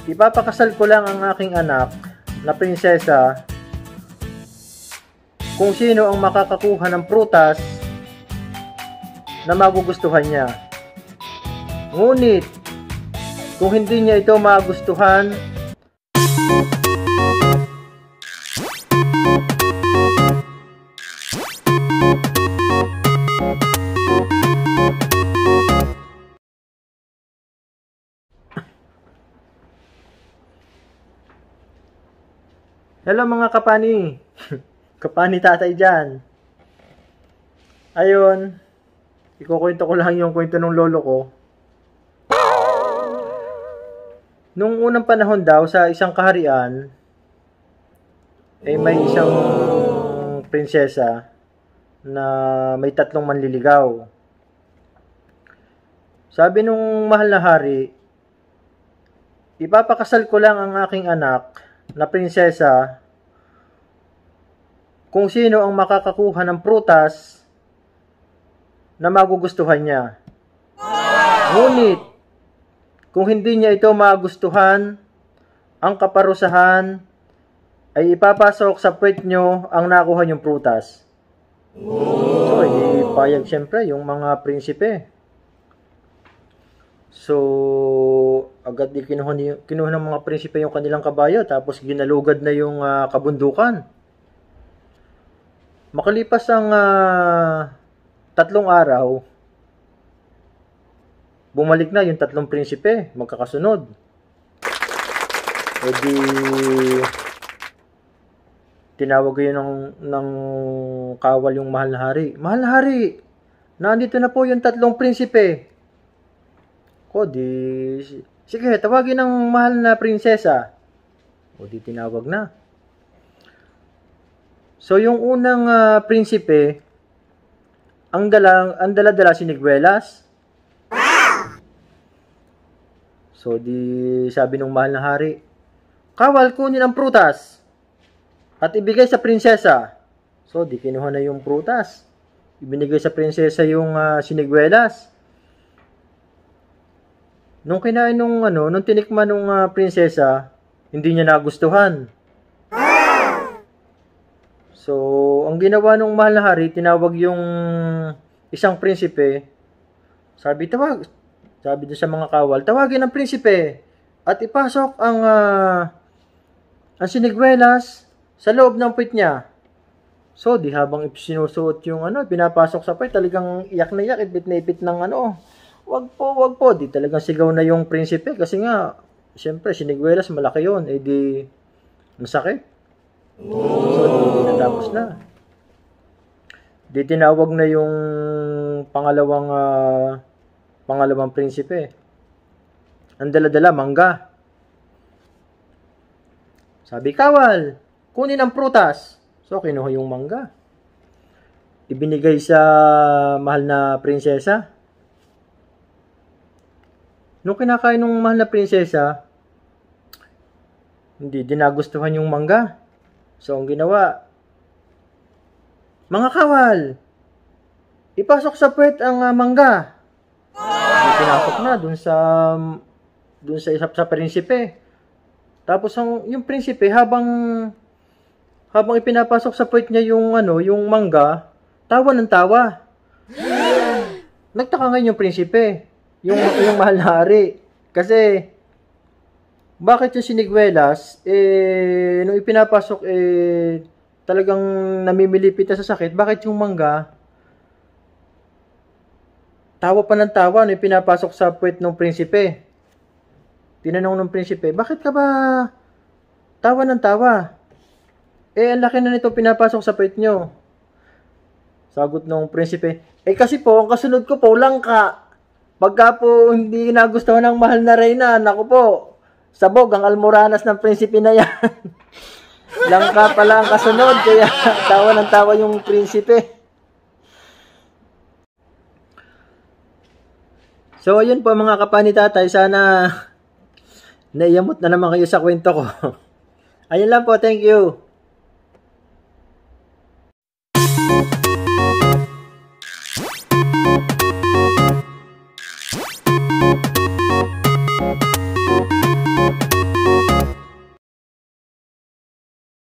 Ipapakasal ko lang ang aking anak na prinsesa kung sino ang makakakuha ng prutas na magugustuhan niya. Ngunit, kung hindi niya ito magustuhan, hello mga kapani, kapani tatay dyan. Ayun, ikukwento ko lang yung kwento ng lolo ko. Nung unang panahon daw sa isang kaharian, may isang prinsesa na may 3 manliligaw. Sabi nung mahal na hari, ipapakasal ko lang ang aking anak na prinsesa kung sino ang makakakuha ng prutas na magugustuhan niya. Ngunit, kung hindi niya ito magustuhan, ang kaparusahan ay ipapasok sa puwet nyo ang nakuha niyong prutas. So, ipayag siyempre yung mga prinsipe. So, agad di kinuha ng mga prinsipe yung kanilang kabayo, tapos ginalugad na yung kabundukan. Makalipas ang 3 araw, bumalik na yung 3 prinsipe, magkakasunod. E di, tinawag yun ng kawal yung mahal na hari. Mahal na hari, nandito na po yung 3 prinsipe. O di, sige, tawagin ng mahal na prinsesa. O di, tinawag na. So, yung unang prinsipe, ang dala-dala siniguelas. So, di sabi ng mahal na hari, kawal, kunin ang prutas at ibigay sa prinsesa. So, di kinuha na yung prutas. Ibinigay sa prinsesa yung siniguelas. Nung kinain nung tinikman nung prinsesa, hindi niya nagustuhan. So, ang ginawa nung mahal na hari, tinawag yung isang prinsipe. Sabi doon sa mga kawal, tawagin ang prinsipe at ipasok ang siniguelas sa loob ng puwet niya. So, di habang sinusuot yung pinapasok sa puwet, talagang iyak na iyak, ipit na ipit ng wag po. Di talagang sigaw na yung prinsipe kasi nga, siyempre, siniguelas, malaki yun. Eh di, masakit. So, di natapos na. Di tinawag na yung pangalawang prinsipe. Ang dala-dala, mangga. Sabi, kawal, kunin ang prutas. So, kinuha yung mangga. Ibinigay sa mahal na prinsesa. Nung kinakain ng mahal na prinsesa, hindi dinagustuhan yung mangga. So, ang ginawa, mga kawal, ipasok sa puwet ang mangga. Pinasok na dun sa isa sa prinsipe. Tapos yung prinsipe habang ipinapasok sa puwet niya yung mangga, tawa ng tawa. Nagtaka ngayon yung prinsipe, yung mahal na hari. Kasi bakit yung siniguelas, nung ipinapasok, talagang namimilipit na sa sakit, bakit yung mangga, tawa pa ng tawa nung ipinapasok sa puwet ng prinsipe. Tinanong ng prinsipe, bakit ka ba tawa ng tawa? Ang laki na nito pinapasok sa puwet nyo. Sagot ng prinsipe, kasi po, ang kasunod ko po, langka. Pagka po hindi nagustuhan ng mahal na reyna, naku po, sabog ang almoranas ng prinsipe na yan. Langka pala ang kasunod, kaya tawa ng tawa yung prinsipe. So, ayun po mga kapani tatay, sana naiyamot na naman kayo sa kwento ko. Ayun lang po, thank you.